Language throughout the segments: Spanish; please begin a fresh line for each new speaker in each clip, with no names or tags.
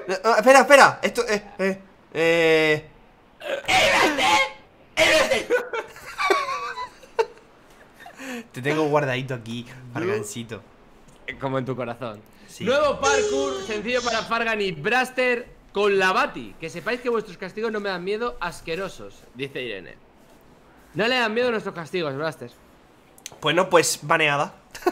Espera, espera. Esto, Te tengo guardadito aquí, Fargancito.
Como en tu corazón.
Sí.
Nuevo parkour, sencillo para Fargan y Braster con la Bati. Que sepáis que vuestros castigos no me dan miedo, asquerosos, dice Irene. No le dan miedo nuestros castigos, Braster.
Bueno, pues baneada.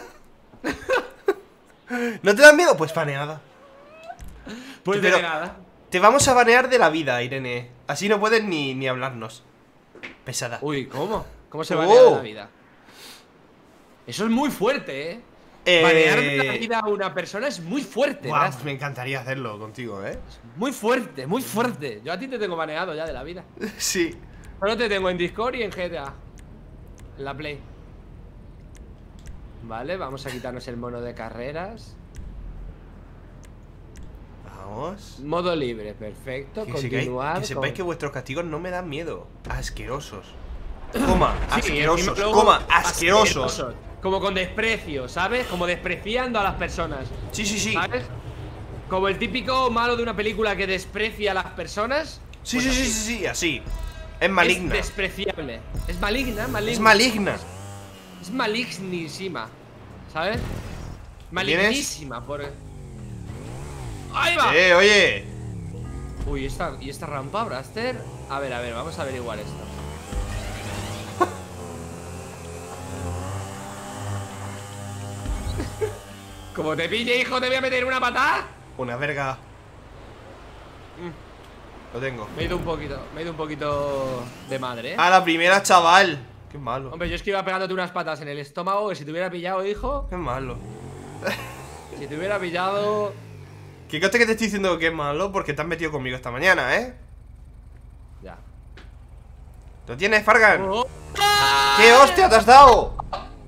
¿No te dan miedo? Pues baneada.
Pues
Pero
de nada.
te vamos a banear de la vida, Irene. Así no puedes ni hablarnos. Pesada.
Uy, ¿cómo? ¿Cómo se banea de la vida? Eso es muy fuerte, Banear de la vida a una persona es muy fuerte.
Wow, pues me encantaría hacerlo contigo,
Es muy fuerte, muy fuerte. Yo a ti te tengo baneado ya de la vida.
Sí.
Solo te tengo en Discord y en GTA. En la Play. Vale, vamos a quitarnos el mono de carreras.
Vamos.
Modo libre, perfecto.
Que
Continuar.
sepáis que vuestros castigos no me dan miedo. Asquerosos. Coma,
Sí,
asquerosos.
luego,
Coma, asquerosos.
Como con desprecio, ¿sabes? Como despreciando a las personas.
Sí, sí, sí.
¿Sabes? Como el típico malo de una película que desprecia a las personas.
Sí,
Pues
sí, sí,
así.
sí, sí, así. Es maligna.
Es despreciable. Es maligna, maligna.
Es maligna.
Es malignísima. ¿Sabes?
¿Tienes?
Malignísima, por. ¡Ahí va!
Oye.
Uy, ¿y esta rampa, Braster? A ver, vamos a averiguar esto. Como te pille, hijo, te voy a meter una patada.
Una verga. Lo tengo.
Me he ido un poquito de madre,
A la primera, chaval. Qué malo.
Hombre, yo es que iba pegándote unas patas en el estómago. Que si te hubiera pillado, hijo.
Qué malo.
Si te hubiera pillado.
Que conste que te estoy diciendo que es malo porque te has metido conmigo esta mañana, ¿eh?
Ya.
¿Lo tienes, Fargan?
Oh.
¿Qué hostia te has dado?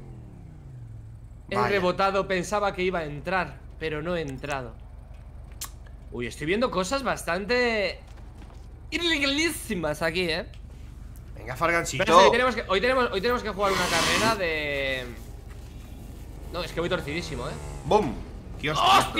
He
Vaya.
rebotado, pensaba que iba a entrar, pero no he entrado. Uy, estoy viendo cosas bastante ilegalísimas aquí, ¿eh?
Venga, Fargancito.
Pero sí, hoy tenemos que jugar una carrera de... No, es que voy torcidísimo, ¿eh?
¡Bum! Dios.
¡Hostia!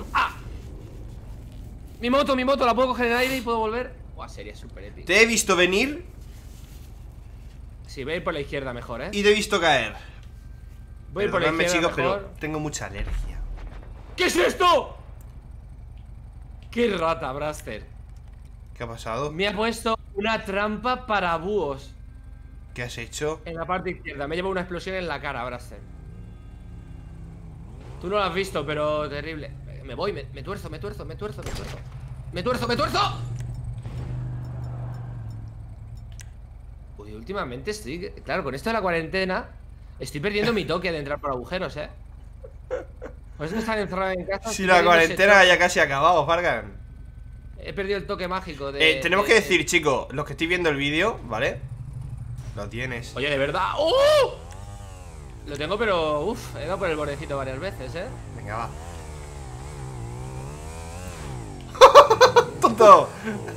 Mi moto, la puedo coger en el aire y puedo volver. Buah, sería súper épico.
Te he visto venir
Sí, voy a ir por la izquierda mejor, ¿eh?
y te he visto caer.
Voy a ir por la
Perdonadme,
izquierda
chicos,
mejor.
pero tengo mucha alergia.
¿Qué es esto? ¡Qué rata, Braster!
¿Qué ha pasado?
Me ha puesto una trampa para búhos
¿Qué has hecho?
en la parte izquierda. Me lleva una explosión en la cara, Braster. Tú no lo has visto, pero terrible. Me voy, me tuerzo. ¡Me tuerzo! Uy, últimamente estoy... Claro, con esto de la cuarentena estoy perdiendo mi toque de entrar por agujeros, ¿eh? Por eso me están encerrados en casa.
Si
estoy
la
perdiendo ese
cuarentena
toque.
ya casi ha acabado, Fargan.
He perdido el toque mágico de...
Tenemos que decir, chicos, los que estáis viendo el vídeo, ¿vale? Lo tienes.
Oye, de verdad. ¡Oh! Lo tengo, pero... Uf, he dado por el bordecito varias veces, ¿eh?
Venga, va. ¡Tonto!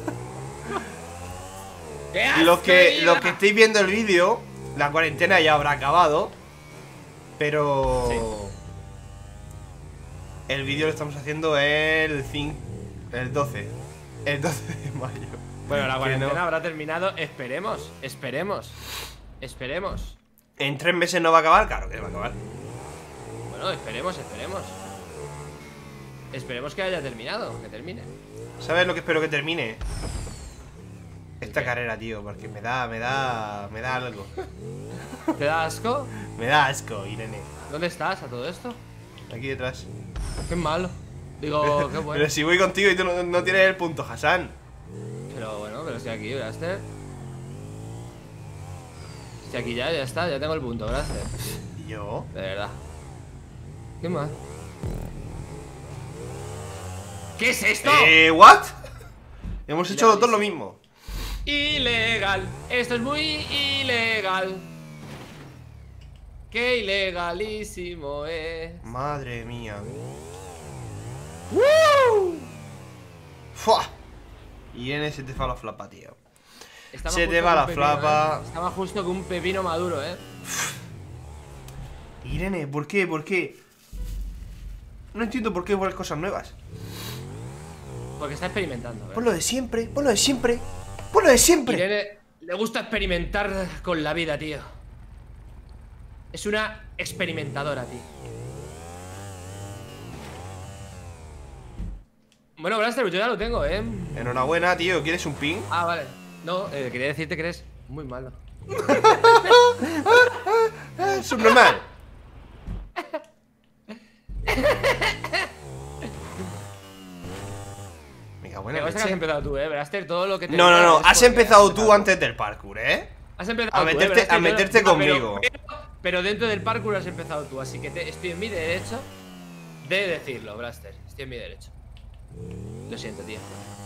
Los que estéis viendo el vídeo, la cuarentena ya habrá acabado. Pero...
Sí.
El vídeo lo estamos haciendo el 12. El 12 de mayo.
Bueno, la
Que
cuarentena
no.
habrá terminado. Esperemos.
¿En 3 meses no va a acabar? Claro que va a acabar.
Bueno, esperemos. Esperemos que haya terminado, que termine.
¿Sabes lo que espero que termine? Esta
qué?
carrera, tío, porque me da algo.
¿Te da asco?
Me da asco, Irene.
¿Dónde estás a todo esto?
Aquí detrás.
Qué malo. Digo, qué bueno.
Pero si voy contigo y tú no tienes el punto, Hassan.
Pero estoy aquí, Braster. Estoy aquí ya está, ya tengo el punto, Braster.
¿Y yo?
De verdad. ¿Qué más? ¿Qué es esto?
¿What? Hemos hecho los dos lo mismo.
Ilegal. Esto es muy ilegal. Qué ilegalísimo es.
Madre mía.
¡Woo!
¡Fua! Irene, se te va la flapa, tío.
Estaba
Se
justo
te va
con
la
un pepino,
flapa.
Estaba justo con un pepino maduro,
Irene, ¿por qué? ¿Por qué? No entiendo por qué vuelves cosas nuevas.
Porque está experimentando.
Pon lo de siempre, pon lo de siempre. Pon lo de siempre.
Irene le gusta experimentar con la vida, tío. Es una experimentadora, tío. Bueno, Blaster, yo ya lo tengo,
Enhorabuena, tío. ¿Quieres un pin?
Ah, vale. No, quería decirte que eres muy malo.
Subnormal. Venga, buena
Que has
leche.
empezado tú, Blaster, todo lo que te...
No.
es
Has
porque
empezado tú antes del parkour,
Has empezado
A
tú,
meterte,
Blaster,
a meterte
no,
conmigo.
pero dentro del parkour has empezado tú, así que estoy en mi derecho de decirlo, Blaster. Estoy en mi derecho. Lo siento, tío.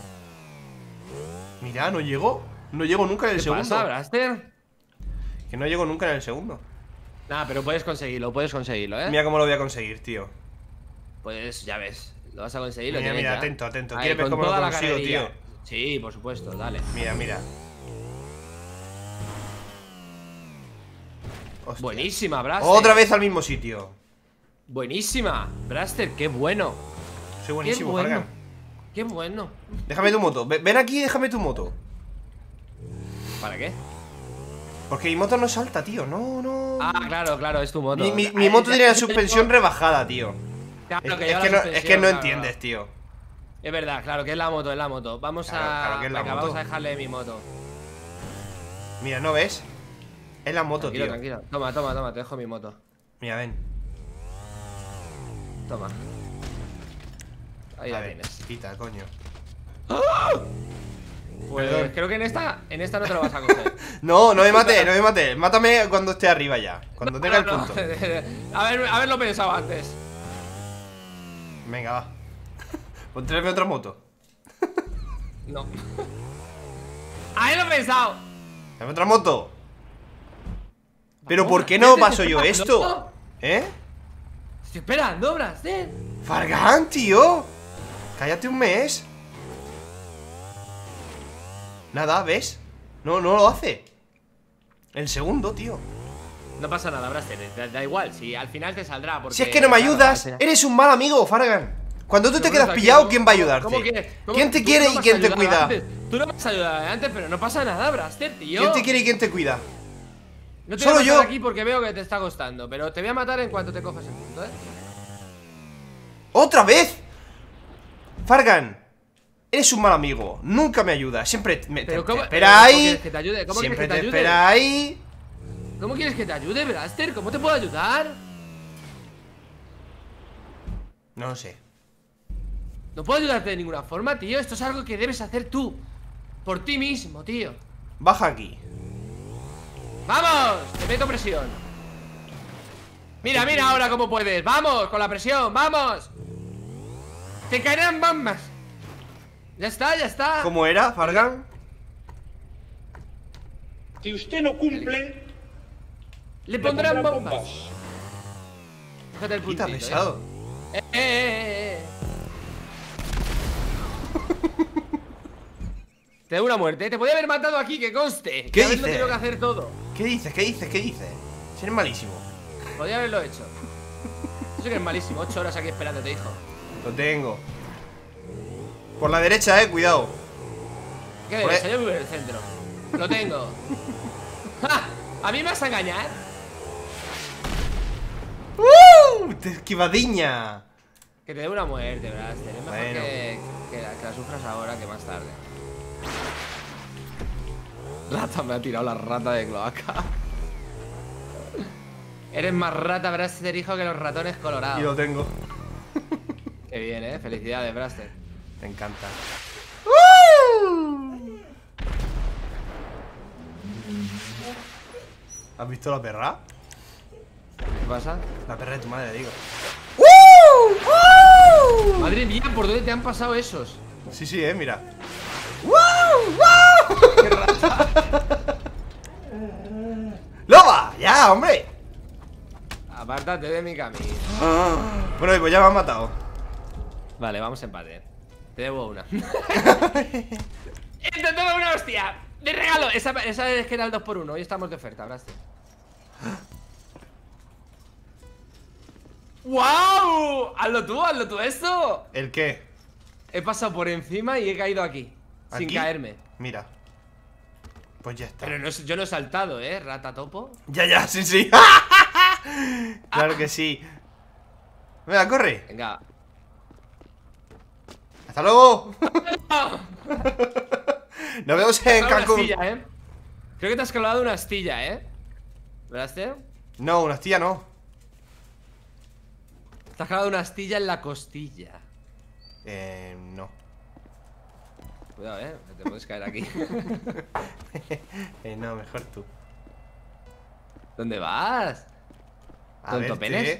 Mira, no llego. No llego nunca en el
¿Qué
segundo.
pasa, Blaster?
Que no llego nunca en el segundo.
Nada, pero puedes conseguirlo,
Mira cómo lo voy a conseguir, tío.
Pues ya ves, lo vas a conseguir, lo
Mira,
tienes
mira,
ya.
atento, atento.
Ahí,
¿Quieres ver
con
cómo lo
toda la
consigo,
carrerilla.
tío?
Sí, por supuesto, dale.
Mira, mira. Hostia.
Buenísima, Blaster.
Otra vez al mismo sitio.
Buenísima, Blaster, qué bueno.
Soy buenísimo,
Qué bueno.
Fargan.
Qué bueno.
Déjame tu moto. Ven aquí y déjame tu moto.
¿Para qué?
Porque mi moto no salta, tío. No.
Ah, claro, es tu moto.
Mi moto tiene la suspensión rebajada, tío.
Claro,
Es
lleva
que
la
no
suspensión, claro.
entiendes, tío.
Es verdad, claro, que es la moto, es la moto. Vamos
Claro que es la
venga,
moto.
vamos a dejarle mi moto.
Mira, ¿no ves? Es la moto,
Tranquilo,
tío.
tranquilo. Toma, te dejo mi moto.
Mira, ven.
Toma. Ahí
A
la
ver,
tienes.
quita, coño.
Pues
Perdón.
creo que en esta no te lo vas a coger.
No me mates. Mátame cuando esté arriba ya. Cuando tenga el punto.
Haberlo pensado antes.
Venga, va. Pues tráeme otra moto.
No. Haberlo pensado.
Tráeme otra moto. Pero ¿por qué no paso yo esto? ¿Eh?
Estoy esperando, Blaster.
Fargan, tío. Cállate un mes. Nada, ¿ves? No lo hace. El segundo, tío.
No pasa nada, Blaster. Da igual, si al final te saldrá. Porque,
Si es que no me ayudas, eres un mal amigo, Fargan. Cuando tú te quedas pillado, ¿quién va a ayudarte? ¿Quién te quiere y quién te cuida?
Tú no me has ayudado antes, pero no pasa nada, Blaster, tío.
¿Quién te quiere y quién te cuida?
No te
Solo
voy a matar
yo.
aquí porque veo que te está costando, pero te voy a matar en cuanto te cojas el punto,
¡Otra vez! Fargan, eres un mal amigo. Nunca me ayudas. Siempre te
¿cómo
espera ahí.
quieres que te ayude? ¿Cómo
Siempre
quieres que
te
te ayude?
espera ahí.
¿Cómo quieres que te ayude, Blaster? ¿Cómo te puedo ayudar?
No lo sé.
No puedo ayudarte de ninguna forma, tío. Esto es algo que debes hacer tú. Por ti mismo, tío.
Baja aquí.
¡Vamos! Te meto presión. Mira ahora cómo puedes. ¡Vamos! Con la presión, ¡vamos! Te caerán bombas. Ya está.
¿Cómo era, Fargan?
Si usted no cumple,
Le pondrán bombas.
bombas.
Fíjate el
Quita
puntito,
pesado.
Te doy una muerte, te podía haber matado aquí, que conste.
¿Qué
Que haberlo
dices?
tenido que hacer todo.
¿Qué dices? Si eres malísimo.
Podía haberlo hecho. Eso que es malísimo, 8 horas aquí esperándote, hijo.
Lo tengo. Por la derecha, cuidado.
¿Qué
Por
derecha? Yo vivo en el centro. Lo tengo. ¡Ja! ¿A mí me vas a engañar?
Esquivadiña.
Que te dé una muerte, Blaster. Es mejor
Bueno.
que la sufras ahora que más tarde. Rata, me ha tirado la rata de cloaca. Eres más rata, Blaster, hijo, que los ratones colorados.
Y lo tengo.
Qué bien, felicidades, Blaster.
Me encanta. ¿Has visto la perra?
¿Qué pasa?
La perra de tu madre, digo.
Madre mía, ¿por dónde te han pasado esos?
Sí, mira.
¡Qué rata!
¡Loba! ¡Ya, hombre!
Apártate de mi camino.
Bueno, pues ya me han matado.
Vale, vamos a empate. Te debo una. ¡Te toma una hostia! ¡De regalo! Esa es que era el 2x1. Hoy estamos de oferta, Blaster. ¡Wow! Hazlo tú esto.
¿El qué?
he pasado por encima y he caído aquí. Sin
¿Aquí?
caerme.
Mira. Pues ya está.
Pero no, yo no he saltado, ratatopo.
Ya, sí, sí. Claro que sí. Venga, corre.
Venga.
Hasta luego. Nos vemos en
Una
Cancún.
astilla, Creo que te has clavado una astilla, ¿verdad, Esther?
No, una astilla no.
Te has clavado una astilla en la costilla.
No.
Cuidado, que te puedes caer aquí.
No, mejor tú.
¿Dónde vas?
A
¿Tonto
verte.
penes?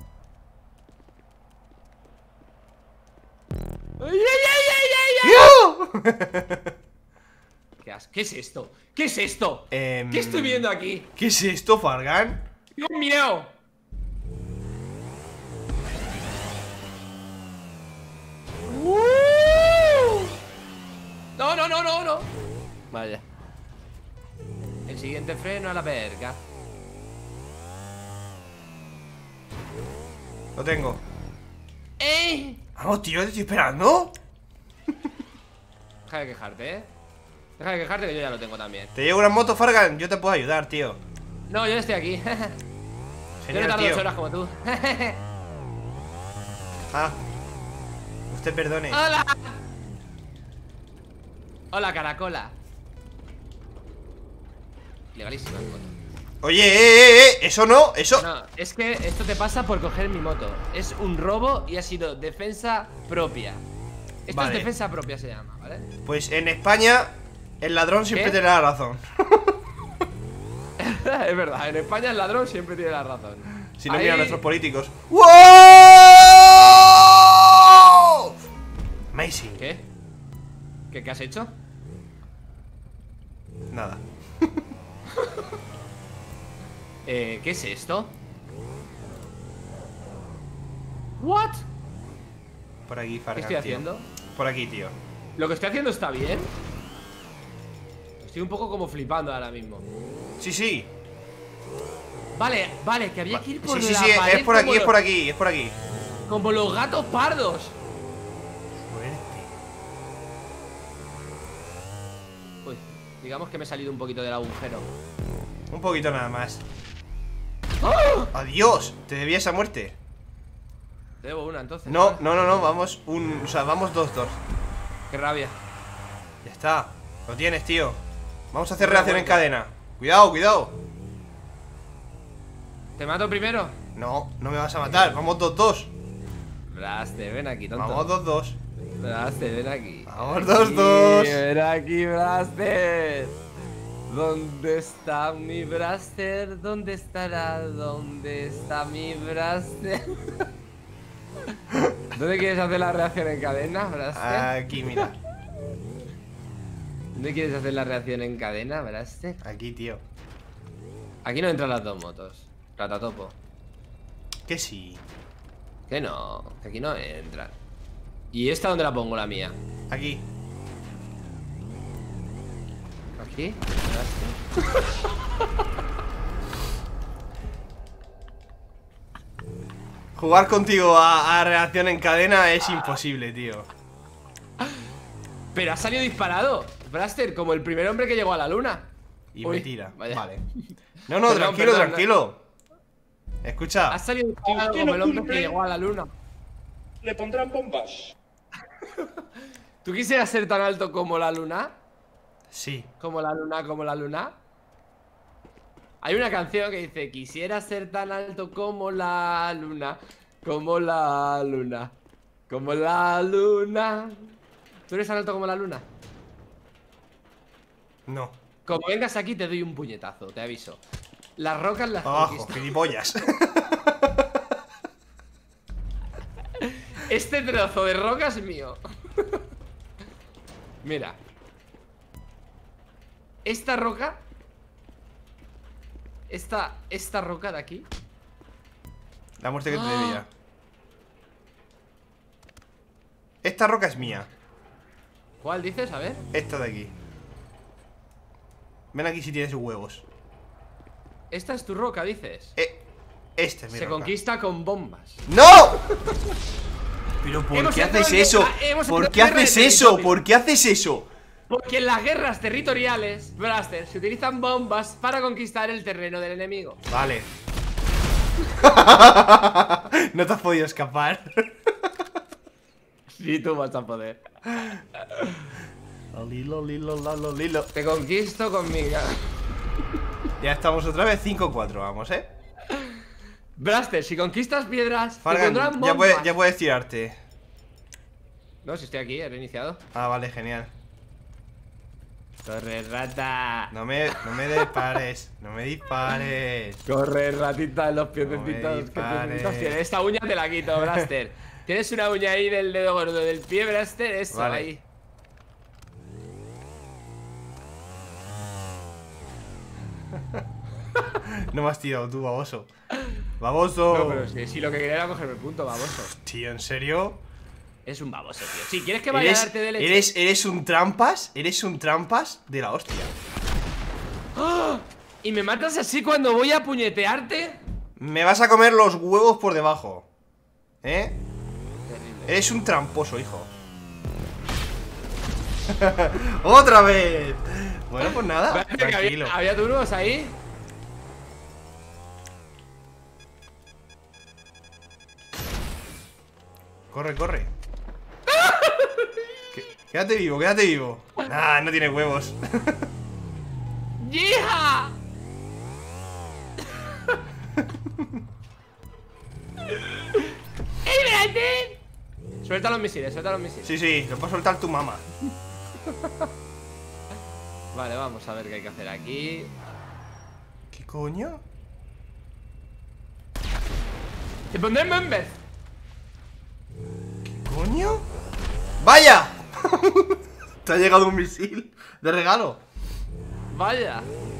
¡Ay, ay, ay, ay, ay!
¡Yo!
¿Qué es esto? ¿Qué es esto?
¿Qué
¿Qué estoy viendo aquí?
¿Qué es esto, Fargan?
¡Dios mío! No. Vaya. El siguiente freno a la verga.
Lo tengo.
¡Ey!
Vamos, tío, te estoy esperando.
Deja de quejarte, Deja de quejarte que yo ya lo tengo también.
Te llevo una moto, Fargan. Yo te puedo ayudar, tío.
No, yo estoy aquí. Yo no
Genial,
tardo
tío.
2 horas como tú.
Ah. Usted perdone.
¡Hola! Hola, caracola. Legalísima mi moto.
Oye, eso no, eso.
No, es que esto te pasa por coger mi moto. Es un robo y ha sido defensa propia. Esto
Vale.
es defensa propia, se llama, ¿vale?
Pues en España, el ladrón siempre
¿Qué?
tiene la razón.
Es verdad, en España el ladrón siempre tiene la razón.
Si no,
Ahí-
mira a nuestros políticos. ¡Wow! Amazing.
¿Qué? ¿Qué has hecho?
Nada.
¿Qué es esto? ¿What?
Por aquí, Fargan,
¿Qué estoy
tío.
haciendo?
Por aquí, tío.
¿Lo que estoy haciendo está bien? Estoy un poco como flipando ahora mismo.
Sí, sí.
Vale, que había que ir por
Sí,
la
sí,
pared
es por aquí,
como
es por aquí, es por aquí.
como los gatos pardos.
Suerte.
Uy, digamos que me he salido un poquito del agujero.
Un poquito nada más.
¡Oh!
Adiós, te debía esa muerte.
Te debo una entonces.
No, vamos o sea, vamos 2-2.
Qué rabia.
Ya está, lo tienes, tío. Vamos a hacer
No
reacción en
aguanto.
cadena. Cuidado, cuidado.
¿Te mato primero?
No, no me vas a matar, vamos 2-2.
Blaster, ven aquí, tonto.
Vamos 2-2.
Blaster, ven aquí.
Vamos 2-2.
Ven aquí, Blaster. ¿Dónde está mi Blaster? ¿Dónde estará? ¿Dónde está mi Blaster? ¿Dónde quieres hacer la reacción en cadena, Blaster?
Aquí, mira.
¿Dónde quieres hacer la reacción en cadena, Blaster?
Aquí, tío.
Aquí no entran las dos motos. Ratatopo.
Que sí.
Que no, que aquí no entran. ¿Y esta dónde la pongo, la mía?
Aquí.
¿Aquí?
Jugar contigo a reacción en cadena es imposible, tío.
Pero ha salido disparado, Blaster, como el primer hombre que llegó a la luna.
Y
Uy,
me tira.
vaya.
Vale. No, no,
Perdón,
tranquilo,
perdón.
tranquilo. Escucha.
Ha salido disparado
Usted
como
no
el hombre que
cumple.
llegó a la luna.
Le pondrán bombas.
¿Tú quisieras ser tan alto como la luna?
Sí.
Como la luna, como la luna. Hay una canción que dice: quisiera ser tan alto como la luna, como la luna, como la luna. ¿Tú eres tan alto como la luna?
No.
Como vengas aquí te doy un puñetazo, te aviso. Las rocas las
Abajo,
conquisto.
gilipollas.
Este trozo de roca es mío. Mira. Esta roca. Esta roca de aquí.
La muerte que te debía. Esta roca es mía.
¿Cuál dices? A ver.
Esta de aquí. Ven aquí si tienes huevos.
Esta es tu roca, dices.
Esta es mi
Se
roca.
conquista con bombas.
¡No! Pero ¿por
Hemos
qué
entrado
haces
en
eso?
guerra, hemos
¿Por
entrado
qué
en guerra
haces
de
eso?
territorio.
¿Por qué haces eso?
Porque en las guerras territoriales, Blaster, se utilizan bombas para conquistar el terreno del enemigo.
Vale. No te has podido escapar.
Sí, tú vas a poder.
Lilo.
Te conquisto con mi...
Ya estamos otra vez 5-4, vamos,
Blaster, si conquistas piedras, te
Fargan,
pondrán bombas.
ya puedes tirarte.
No, si estoy aquí, he reiniciado.
Ah, vale, genial.
Corre, rata.
No me dispares. No me dispares.
Corre, ratita, los piececitos. ¿Qué
dispares.
piececitos tienes? Esta uña te la quito, Blaster. Tienes una uña ahí del dedo gordo del pie, Blaster. Eso,
Vale.
ahí.
No me has tirado tú, baboso. Baboso.
No, pero si lo que quería era cogerme el punto, baboso.
Tío, ¿en serio?
Es un baboso, tío. Si quieres que vaya a darte de leche.
Eres un trampas. Eres un trampas de la hostia.
¡Ah! ¿Y me matas así cuando voy a puñetearte?
Me vas a comer los huevos por debajo.
Terrible.
Eres un tramposo, hijo. ¡Otra vez! Bueno, pues nada,
Parece que
tranquilo.
había turnos ahí.
Corre. Quédate vivo. Nah, no tiene huevos.
¡Yeeha! ¡Ey, espérate! Suelta los misiles.
Sí, lo puedo soltar tu mamá.
Vale, vamos a ver qué hay que hacer aquí.
¿Qué coño?
Te pondré en Members.
¿Qué coño? ¡Vaya! Te ha llegado un misil de regalo.
Vaya.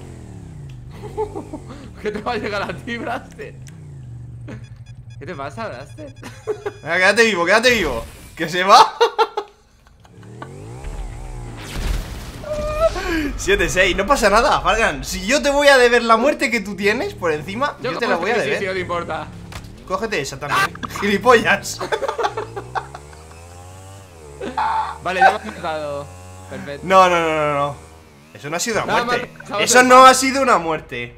¿Qué te va a llegar a ti, Blaster? ¿Qué te pasa, Blaster?
Venga, quédate vivo. Que se va. 7-6, no pasa nada, Fargan. Si yo te voy a deber la muerte que tú tienes por encima, yo te la voy a deber.
Si no te importa.
Cógete esa también. Gilipollas.
Vale, ya me has matado. Perfecto.
No. Eso no ha sido una
Nada
muerte.
más,
Eso no ha sido una muerte.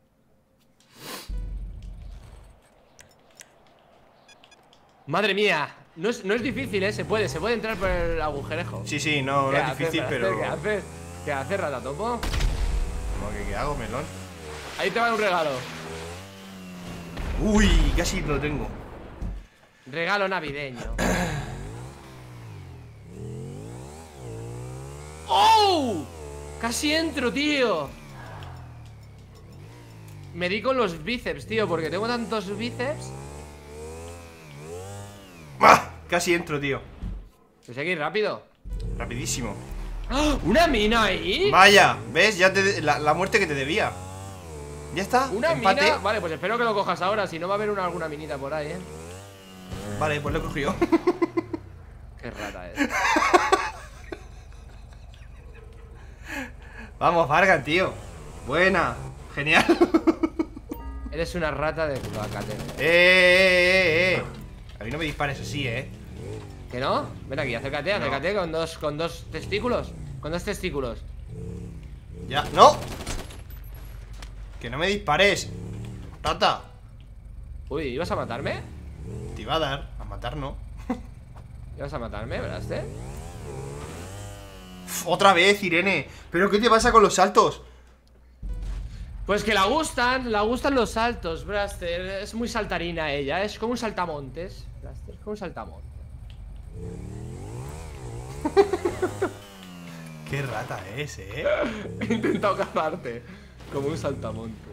Madre mía. No es difícil, se puede entrar por el agujerejo.
Sí, no
¿Qué
es
haces,
difícil,
Blaster?
pero.
¿Qué haces, ratatopo?
¿Qué hago, melón?
Ahí te va un regalo.
Uy, casi lo tengo.
Regalo navideño. ¡Oh! Casi entro, tío. Me di con los bíceps, tío, porque tengo tantos bíceps.
¡Ah! Casi entro, tío.
Pues hay que ir rápido.
Rapidísimo.
¡Ah! ¿Una mina ahí?
Vaya, ¿ves? Ya la muerte que te debía. Ya está,
¿Una
empate.
mina? Vale, pues espero que lo cojas ahora. Si no va a haber alguna minita por ahí,
Vale, pues lo he cogido.
Qué rata es.
Vamos, Fargan, tío. Buena, genial.
Eres una rata de cloacate.
A mí no me dispares así,
¿Que no? Ven aquí, acércate, acércate con dos testículos. Con dos testículos.
Ya, no. Que no me dispares. Rata.
Uy, ¿ibas a matarme?
Te iba a dar, a matar no.
¿Ibas a matarme, Blaster?
Otra vez, Irene. ¿Pero qué te pasa con los saltos?
Pues que la gustan los saltos, Blaster. Es muy saltarina ella, es como un saltamontes. Blaster, es como un saltamontes.
Qué rata es,
He intentado cazarte como un saltamontes.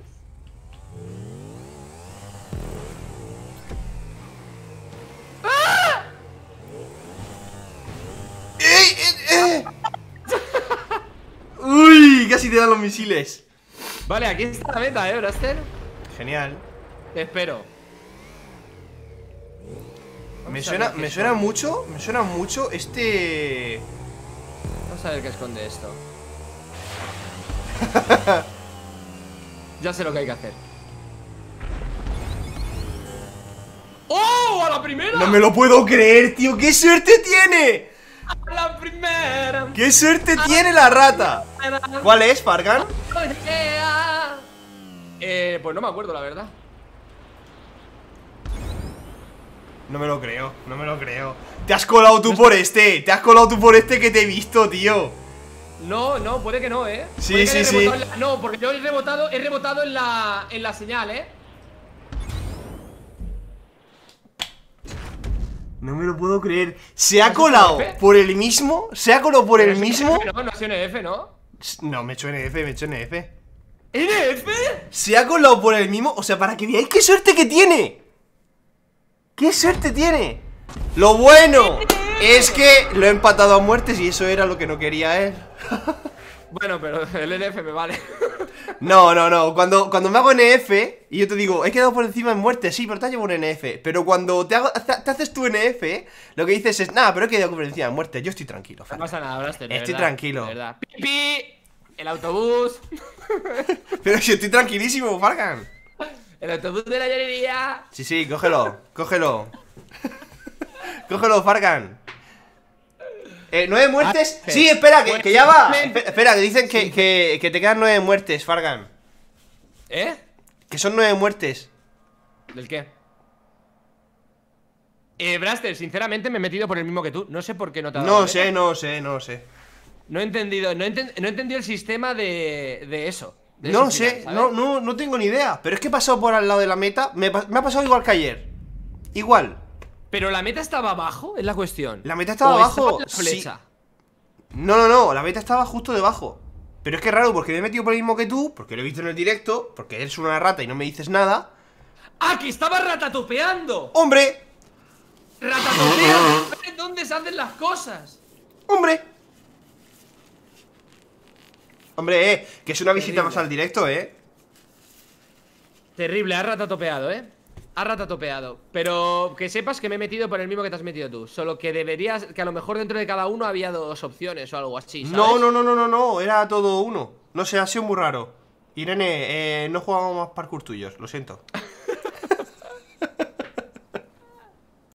Uy, casi te dan los misiles.
Vale, aquí está la meta, Blaster.
Genial.
Te espero.
Me suena mucho este.
Vamos a ver qué esconde esto. Ya sé lo que hay que hacer. ¡Oh! ¡Oh, a la primera!
No me lo puedo creer, tío. ¡Qué suerte tiene!
¡A la primera!
¡Qué suerte tiene la rata! ¿Cuál es, Fargan?
Pues no me acuerdo, la verdad.
No me lo creo, no me lo creo. Te has colado tú por este. Te has colado tú por este que te he visto, tío.
No, no, puede que no, ¿eh?
Sí,
Puede que
sí,
haya
sí.
rebotado en la- No, porque yo he rebotado en la señal, ¿eh?
No me lo puedo creer. ¿Se ha colado
F?
por el mismo? ¿Se ha colado por el
Pero es
mismo?
NF, no, no ha sido NF, ¿no?
No, me he hecho NF, me he hecho NF.
¿NF?
¿Se ha colado por el mismo? O sea, para que veáis qué suerte que tiene. ¡Qué suerte tiene! Lo bueno es que lo he empatado a muertes y eso era lo que no quería él.
Bueno, pero el NF me vale.
No, no, no. Cuando me hago NF y yo te digo, he quedado por encima en muerte, sí, pero te has llevado un NF. Pero cuando te haces tu NF, lo que dices es, nada, pero he quedado por encima en muerte. Yo estoy tranquilo,
No
Fran.
pasa nada, Blaster, de
Estoy
verdad,
tranquilo.
de verdad. ¡Pipi! El autobús.
Pero si estoy tranquilísimo, Fargan.
El autobús de la llorería.
Sí, sí, cógelo, cógelo. Cógelo, Fargan. 9 muertes.
Ah,
Sí, espera, que ya va.
Pues,
Espera, que dicen que te quedan 9 muertes, Fargan.
¿Eh?
Que son 9 muertes.
¿Del qué? Blaster, sinceramente me he metido por el mismo que tú. No sé por qué no te ha dado
No
la
sé,
beta.
no sé, no sé.
No he entendido, no he entendido el sistema de eso. de
No
ese
sé,
final, ¿sabes?
no tengo ni idea. Pero es que he pasado por al lado de la meta. Me ha pasado igual que ayer. Igual.
Pero la meta estaba abajo, es la cuestión.
La meta estaba
¿O
abajo,
estaba en la flecha?
No, no, no, la meta estaba justo debajo. Pero es que es raro porque me he metido por el mismo que tú. Porque lo he visto en el directo. Porque eres una rata y no me dices nada.
¡Ah, que estaba ratatopeando!
¡Hombre!
¡Ratatopeando! ¿Dónde se hacen las cosas?
¡Hombre! Hombre, que es una visita
Terrible.
más al directo,
Terrible, ha ratatopeado, ha ratatopeado. Pero que sepas que me he metido por el mismo que te has metido tú. Solo que deberías, que a lo mejor dentro de cada uno había dos opciones o algo así, ¿sabes?
No, no, no, no, no, no, era todo uno. No sé, ha sido muy raro. Irene, no jugamos más parkour tuyos, lo siento.